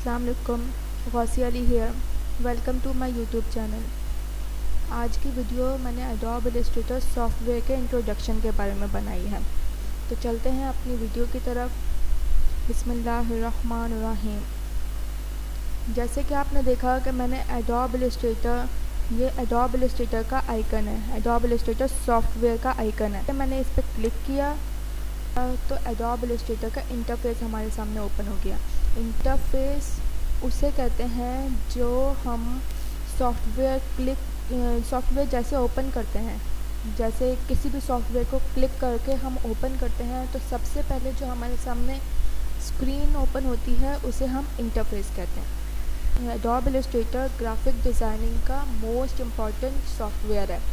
अस्सलाम वालेकुम, Gausi Ali here. Welcome to my YouTube channel. आज की वीडियो मैंने एडोब इलस्ट्रेटर सॉफ्टवेयर के इंट्रोडक्शन के बारे में बनाई है। तो चलते हैं अपनी वीडियो की तरफ। बिस्मिल्लाहिर्रहमानिर्रहीम। जैसे कि आपने देखा कि मैंने एडोब इलस्ट्रेटर, ये एडोब इलस्ट्रेटर का आइकन है, एडोब इलस्ट्रेटर सॉफ्टवेयर का आइकन है। मैंने इस पर क्लिक किया तो एडोब इलस्ट्रेटर का इंटरफेस हमारे सामने ओपन हो गया। इंटरफेस उसे कहते हैं जो हम सॉफ्टवेयर जैसे ओपन करते हैं, जैसे किसी भी सॉफ्टवेयर को क्लिक करके हम ओपन करते हैं तो सबसे पहले जो हमारे सामने स्क्रीन ओपन होती है उसे हम इंटरफेस कहते हैं। एडोब इलस्ट्रेटर ग्राफिक डिज़ाइनिंग का मोस्ट इम्पॉर्टेंट सॉफ्टवेयर है।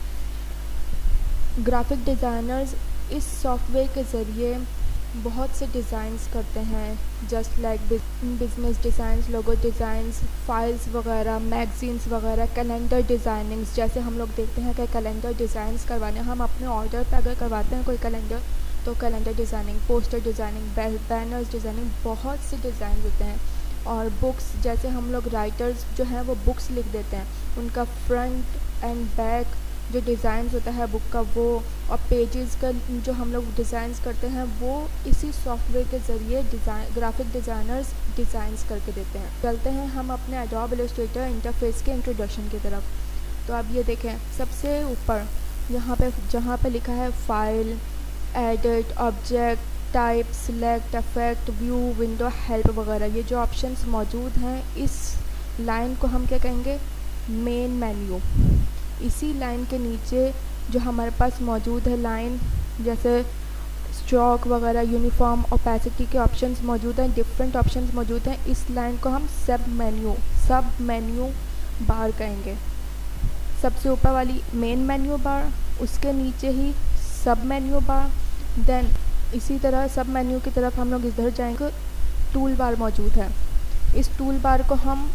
ग्राफिक डिज़ाइनर्स इस सॉफ्टवेयर के ज़रिए बहुत से डिज़ाइंस करते हैं, just like business designs, logo designs, files वगैरह, मैगज़ीन्स वगैरह, कैलेंडर डिज़ाइनिंग्स। जैसे हम लोग देखते हैं कि कैलेंडर डिज़ाइंस करवाने, हम अपने ऑर्डर पे अगर करवाते हैं कोई कैलेंडर, तो calendar designing, poster designing, banners designing, बहुत से डिज़ाइन होते हैं। और बुक्स, जैसे हम लोग राइटर्स जो हैं वो बुक्स लिख देते हैं, उनका फ्रंट एंड बैक जो डिज़ाइन होता है बुक का वो, और पेजेस का जो हम लोग डिज़ाइंस करते हैं वो इसी सॉफ्टवेयर के ज़रिए ग्राफिक डिज़ाइनर्स डिज़ाइंस करके देते हैं। चलते हैं हम अपने एडोब इलस्ट्रेटर इंटरफेस के इंट्रोडक्शन की तरफ। तो अब ये देखें, सबसे ऊपर यहाँ पे जहाँ पे लिखा है file, edit, object, type, select, effect, view, window, help वगैरह, ये जो ऑप्शंस मौजूद हैं इस लाइन को हम क्या कहेंगे, मेन मेन्यू। इसी लाइन के नीचे जो हमारे पास मौजूद है लाइन, जैसे स्ट्रोक वगैरह, यूनिफॉर्म, ओपेसिटी के ऑप्शंस मौजूद हैं, डिफरेंट ऑप्शंस मौजूद हैं। इस लाइन को हम सब मेन्यू बार कहेंगे। सबसे ऊपर वाली मेन मेन्यू बार, उसके नीचे ही सब मेन्यू बार। देन इसी तरह सब मेन्यू की तरफ हम लोग इधर जाएंगे, टूल बार मौजूद है। इस टूल बार को हम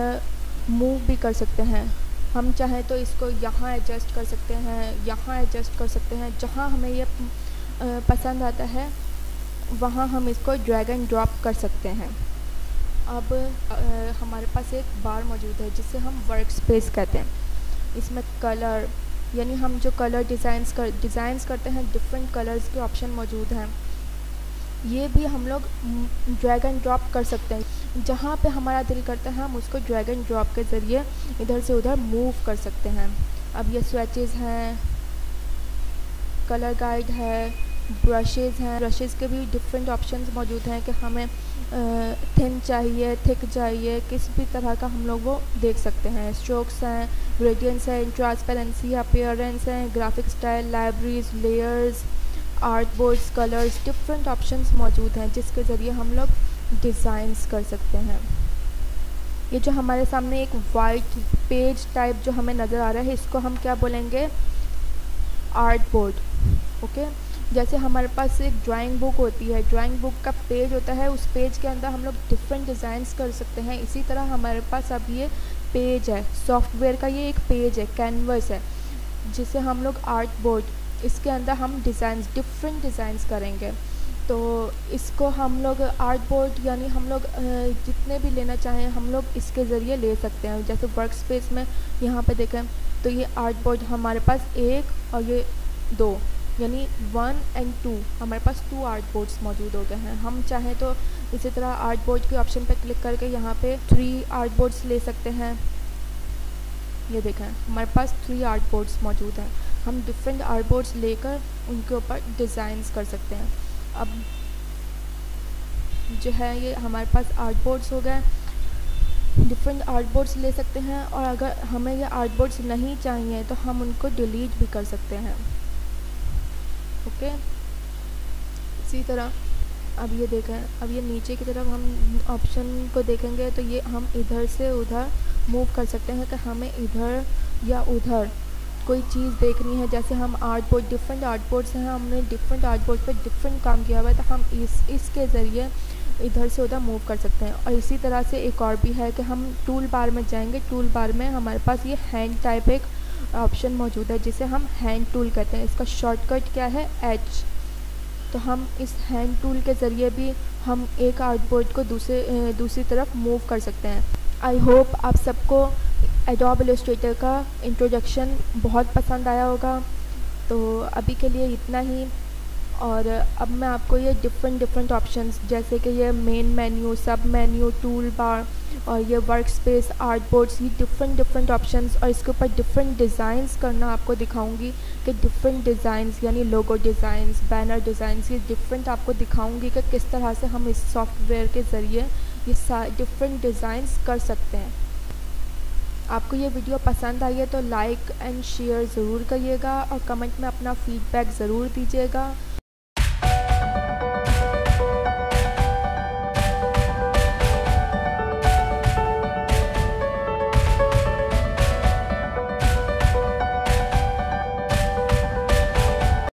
मूव भी कर सकते हैं। हम चाहें तो इसको यहाँ एडजस्ट कर सकते हैं, यहाँ एडजस्ट कर सकते हैं, जहाँ हमें ये पसंद आता है वहाँ हम इसको ड्रैग एंड ड्रॉप कर सकते हैं। अब हमारे पास एक बार मौजूद है जिसे हम वर्क स्पेस कहते हैं। इसमें कलर, यानी हम जो कलर डिज़ाइंस करते हैं, डिफरेंट कलर्स के ऑप्शन मौजूद हैं। ये भी हम लोग ड्रैग एंड ड्रॉप कर सकते हैं। जहाँ पे हमारा दिल करता है हम उसको ड्रैग एंड ड्रॉप के ज़रिए इधर से उधर मूव कर सकते हैं। अब ये स्वेचेस हैं, कलर गाइड है, ब्रशेज़ हैं। ब्रशेज़ के भी डिफरेंट ऑप्शंस मौजूद हैं कि हमें थिन चाहिए, थिक चाहिए, किस भी तरह का हम लोग वो देख सकते हैं। स्ट्रोक्स हैं, ग्रेडियंट्स हैं, ट्रांसपेरेंसी, अपीयरेंस हैं, graphic style, libraries, layers, art boards, colours, different options मौजूद हैं जिसके ज़रिए हम लोग डिज़ाइंस कर सकते हैं। ये जो हमारे सामने एक वाइट पेज टाइप जो हमें नज़र आ रहा है, इसको हम क्या बोलेंगे, आर्ट बोर्ड। ओके, जैसे हमारे पास एक ड्राइंग बुक होती है, ड्राइंग बुक का पेज होता है, उस पेज के अंदर हम लोग डिफरेंट डिज़ाइंस कर सकते हैं। इसी तरह हमारे पास अब ये पेज है, सॉफ्टवेयर का ये एक पेज है, कैनवस है, जिसे हम लोग आर्ट बोर्ड, इसके अंदर हम डिफरेंट डिज़ाइंस करेंगे। तो इसको हम लोग आर्ट बोर्ड, यानी हम लोग जितने भी लेना चाहें हम लोग इसके ज़रिए ले सकते हैं। जैसे वर्क स्पेस में यहाँ पे देखें तो ये आर्ट बोर्ड हमारे पास एक और ये दो, यानी 1 और 2, हमारे पास 2 आर्ट बोर्ड्स मौजूद हो गए हैं। हम चाहें तो इसी तरह आर्ट बोर्ड के ऑप्शन पे क्लिक करके यहाँ पे 3 आर्ट बोर्ड्स ले सकते हैं। ये देखें हमारे पास 3 आर्ट बोर्ड्स मौजूद हैं। हम डिफरेंट आर्ट बोर्ड्स लेकर उनके ऊपर डिज़ाइंस कर सकते हैं। अब जो है ये हमारे पास आर्ट बोर्ड्स हो गए, डिफरेंट आर्ट बोर्ड्स ले सकते हैं। और अगर हमें ये आर्ट बोर्ड्स नहीं चाहिए तो हम उनको डिलीट भी कर सकते हैं। ओके, इसी तरह अब ये देखें, अब ये नीचे की तरफ हम ऑप्शन को देखेंगे तो ये हम इधर से उधर मूव कर सकते हैं कि हमें इधर या उधर कोई चीज़ देखनी है। जैसे हम art board, different art boards हैं, हमने डिफरेंट आर्ट बोर्ड पे डिफरेंट काम किया हुआ है, तो हम इसके ज़रिए इधर से उधर मूव कर सकते हैं। और इसी तरह से एक और भी है कि हम टूल बार में जाएंगे, टूल बार में हमारे पास ये हैंड टाइप एक ऑप्शन मौजूद है जिसे हम हैंड टूल कहते हैं। इसका शॉर्टकट क्या है, H। तो हम इस हैंड टूल के ज़रिए भी हम एक आर्टबोर्ड को दूसरी तरफ मूव कर सकते हैं। आई होप आप सबको एडोब इलस्ट्रेटर का इंट्रोडक्शन बहुत पसंद आया होगा। तो अभी के लिए इतना ही। और अब मैं आपको ये डिफरेंट ऑप्शंस, जैसे कि ये main menu, sub menu, tool bar और ये वर्क स्पेस, आर्ट बोर्ड्स, ये डिफरेंट ऑप्शंस और इसके ऊपर डिफरेंट डिज़ाइंस करना आपको दिखाऊंगी कि डिफरेंट डिज़ाइंस यानी लोगो डिज़ाइंस, बैनर डिज़ाइंस, ये डिफरेंट आपको दिखाऊंगी कि किस तरह से हम इस सॉफ्टवेयर के ज़रिए ये डिफरेंट डिज़ाइंस कर सकते हैं। आपको ये वीडियो पसंद आई है तो लाइक एंड शेयर ज़रूर करिएगा और कमेंट में अपना फ़ीडबैक ज़रूर दीजिएगा।